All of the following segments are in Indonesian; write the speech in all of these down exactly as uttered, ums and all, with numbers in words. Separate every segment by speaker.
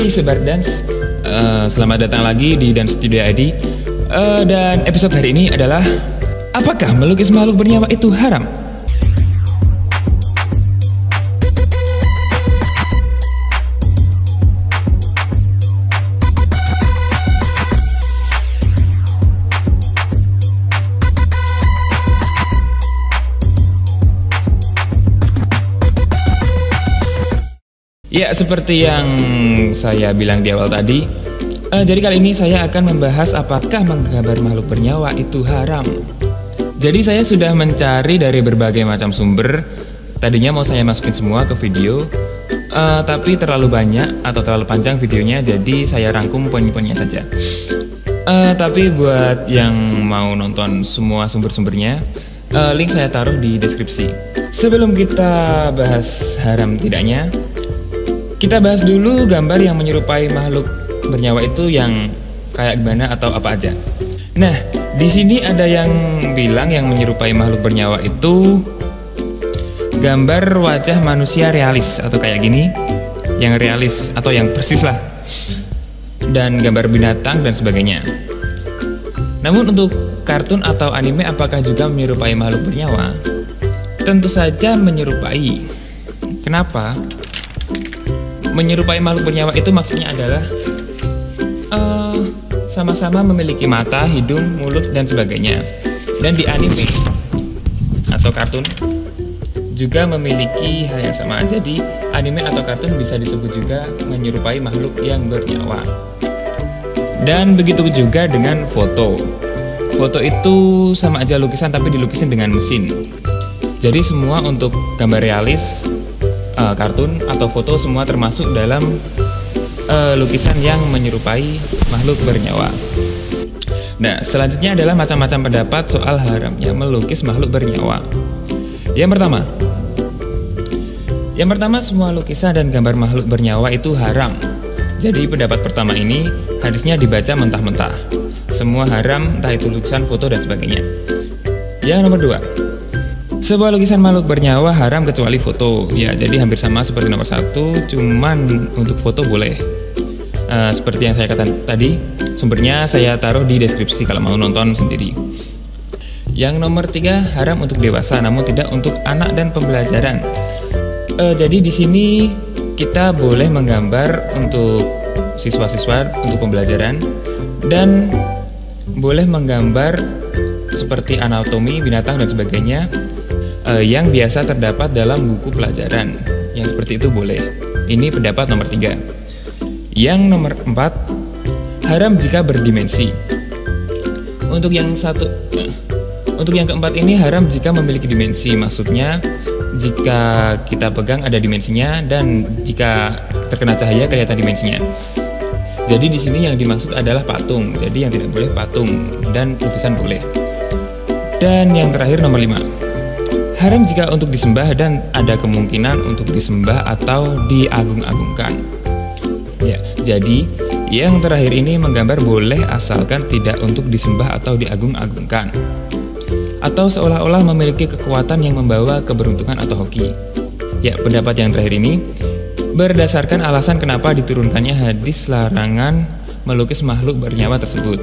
Speaker 1: Hey Sobat Dance, uh, selamat datang lagi di Dance Studio I D. uh, Dan episode hari ini adalah apakah melukis makhluk bernyawa itu haram? Ya, seperti yang saya bilang di awal tadi, uh, jadi kali ini saya akan membahas apakah menggambar makhluk bernyawa itu haram. Jadi saya sudah mencari dari berbagai macam sumber. Tadinya mau saya masukin semua ke video, uh, tapi terlalu banyak atau terlalu panjang videonya, jadi saya rangkum poin-poinnya saja. Uh, tapi buat yang mau nonton semua sumber-sumbernya, uh, link saya taruh di deskripsi. Sebelum kita bahas haram tidaknya, kita bahas dulu gambar yang menyerupai makhluk bernyawa itu yang kayak gimana atau apa aja. Nah, di sini ada yang bilang yang menyerupai makhluk bernyawa itu gambar wajah manusia realis atau kayak gini, yang realis atau yang persis lah, dan gambar binatang dan sebagainya. Namun untuk kartun atau anime apakah juga menyerupai makhluk bernyawa? Tentu saja menyerupai. Kenapa? Menyerupai makhluk bernyawa itu maksudnya adalah uh, sama-sama memiliki mata, hidung, mulut, dan sebagainya. Dan di anime atau kartun juga memiliki hal yang sama. Jadi anime atau kartun bisa disebut juga menyerupai makhluk yang bernyawa. Dan begitu juga dengan foto. Foto itu sama aja lukisan tapi dilukisin dengan mesin. Jadi semua untuk gambar realis, Uh, kartun atau foto semua termasuk dalam uh, lukisan yang menyerupai makhluk bernyawa. Nah, selanjutnya adalah macam-macam pendapat soal haramnya melukis makhluk bernyawa. Yang pertama, yang pertama semua lukisan dan gambar makhluk bernyawa itu haram. Jadi pendapat pertama ini hadisnya dibaca mentah-mentah. Semua haram, entah itu lukisan, foto, dan sebagainya. Yang nomor dua, sebuah lukisan makhluk bernyawa haram kecuali foto. Ya, jadi hampir sama seperti nomor satu, cuman untuk foto boleh. Uh, seperti yang saya katakan tadi, sumbernya saya taruh di deskripsi kalau mau nonton sendiri. Yang nomor tiga, haram untuk dewasa, namun tidak untuk anak dan pembelajaran. Uh, jadi di sini kita boleh menggambar untuk siswa-siswa untuk pembelajaran dan boleh menggambar seperti anatomi binatang dan sebagainya Uh, yang biasa terdapat dalam buku pelajaran. Yang seperti itu boleh. Ini pendapat nomor tiga. Yang nomor empat, haram jika berdimensi. Untuk yang satu, uh, untuk yang keempat ini haram jika memiliki dimensi. Maksudnya jika kita pegang ada dimensinya dan jika terkena cahaya kelihatan dimensinya. Jadi di sini yang dimaksud adalah patung. Jadi yang tidak boleh patung dan lukisan boleh. Dan yang terakhir nomor lima, haram jika untuk disembah dan ada kemungkinan untuk disembah atau diagung-agungkan. Ya, jadi yang terakhir ini menggambar boleh asalkan tidak untuk disembah atau diagung-agungkan, atau seolah-olah memiliki kekuatan yang membawa keberuntungan atau hoki. Ya, pendapat yang terakhir ini berdasarkan alasan kenapa diturunkannya hadis larangan melukis makhluk bernyawa tersebut.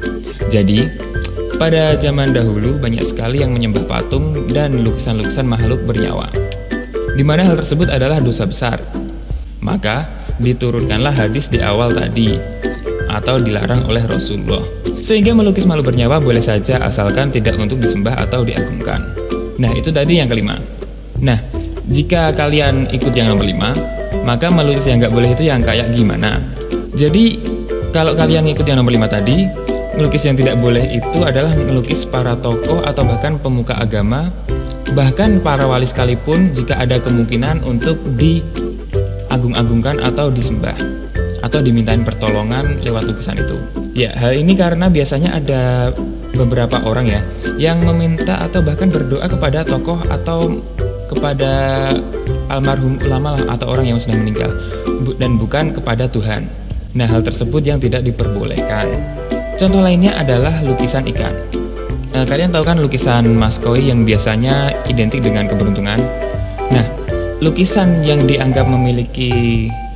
Speaker 1: Jadi pada zaman dahulu banyak sekali yang menyembah patung dan lukisan-lukisan makhluk bernyawa, di mana hal tersebut adalah dosa besar. Maka diturunkanlah hadis di awal tadi atau dilarang oleh Rasulullah. Sehingga melukis makhluk bernyawa boleh saja asalkan tidak untuk disembah atau diagungkan. Nah, itu tadi yang kelima. Nah, jika kalian ikut yang nomor lima, maka melukis yang nggak boleh itu yang kayak gimana? Jadi kalau kalian ikut yang nomor lima tadi, melukis yang tidak boleh itu adalah melukis para tokoh atau bahkan pemuka agama, bahkan para wali sekalipun jika ada kemungkinan untuk diagung-agungkan atau disembah atau dimintain pertolongan lewat lukisan itu. Ya, hal ini karena biasanya ada beberapa orang ya yang meminta atau bahkan berdoa kepada tokoh atau kepada almarhum ulama atau orang yang sudah meninggal dan bukan kepada Tuhan. Nah, hal tersebut yang tidak diperbolehkan. Contoh lainnya adalah lukisan ikan. Nah, kalian tahu kan lukisan Mas Koi yang biasanya identik dengan keberuntungan. Nah, lukisan yang dianggap memiliki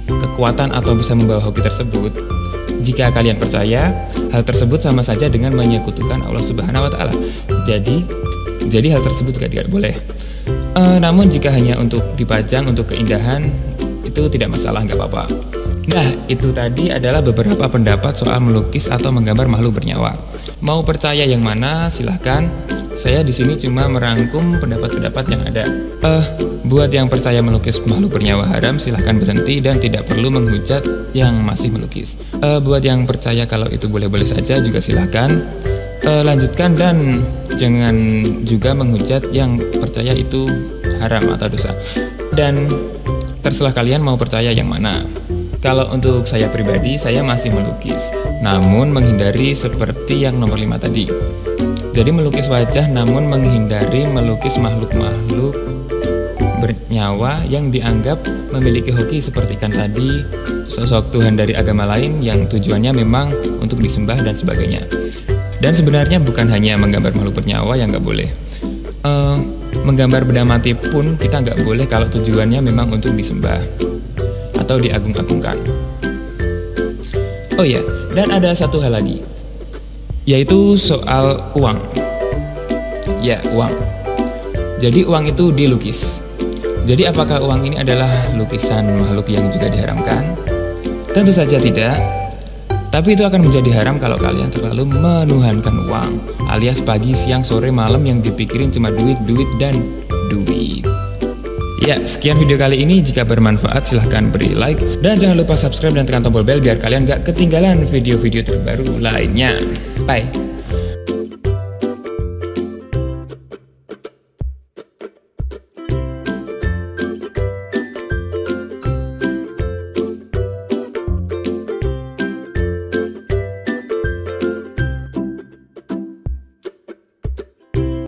Speaker 1: kekuatan atau bisa membawa hoki tersebut, jika kalian percaya, hal tersebut sama saja dengan menyekutukan Allah Subhanahu wa Ta'ala. Jadi, jadi hal tersebut juga tidak boleh. E, namun jika hanya untuk dipajang untuk keindahan, itu tidak masalah, nggak apa-apa. Nah, itu tadi adalah beberapa pendapat soal melukis atau menggambar makhluk bernyawa. Mau percaya yang mana, silahkan. Saya di sini cuma merangkum pendapat-pendapat yang ada. Eh, buat yang percaya melukis makhluk bernyawa haram, silahkan berhenti dan tidak perlu menghujat yang masih melukis. Eh, buat yang percaya kalau itu boleh-boleh saja juga silahkan. Eh, lanjutkan dan jangan juga menghujat yang percaya itu haram atau dosa. Dan terserah kalian mau percaya yang mana. Kalau untuk saya pribadi, saya masih melukis, namun menghindari seperti yang nomor lima tadi. Jadi melukis wajah namun menghindari melukis makhluk-makhluk bernyawa yang dianggap memiliki hoki seperti ikan tadi, sosok Tuhan dari agama lain yang tujuannya memang untuk disembah dan sebagainya. Dan sebenarnya bukan hanya menggambar makhluk bernyawa yang nggak boleh. Uh, menggambar benda mati pun kita nggak boleh kalau tujuannya memang untuk disembah atau diagung-agungkan. Oh iya, dan ada satu hal lagi, yaitu soal uang. Ya, uang. Jadi uang itu dilukis. Jadi apakah uang ini adalah lukisan makhluk yang juga diharamkan? Tentu saja tidak. Tapi itu akan menjadi haram kalau kalian terlalu menuhankan uang, alias pagi, siang, sore, malam yang dipikirin cuma duit, duit, dan duit. Ya, sekian video kali ini. Jika bermanfaat silahkan beri like dan jangan lupa subscribe dan tekan tombol bel biar kalian gak ketinggalan video-video terbaru lainnya. Bye.